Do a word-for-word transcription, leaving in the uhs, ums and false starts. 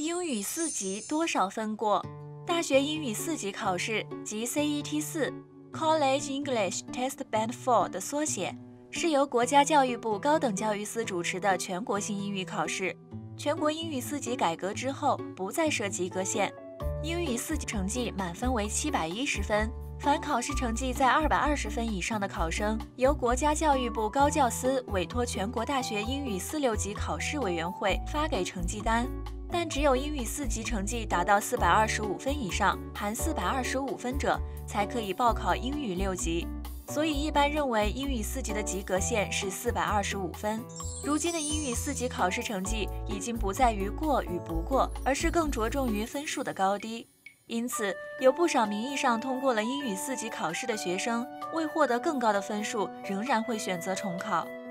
英语四级多少分过？大学英语四级考试即 C E T 四 （College English Test Band 四）的缩写，是由国家教育部高等教育司主持的全国性英语考试。全国英语四级改革之后，不再设及格线。英语四级成绩满分为七百一十分，凡考试成绩在二百二十分以上的考生，由国家教育部高教司委托全国大学英语四六级考试委员会发给成绩单。但只有英语四级成绩达到四百二十五分以上，含四百二十五分者，才可以报考英语六级。所以一般认为英语四级的及格线是四百二十五分。如今的英语四级考试成绩已经不在于过与不过，而是更着重于分数的高低。因此，有不少名义上通过了英语四级考试的学生，为获得更高的分数，仍然会选择重考。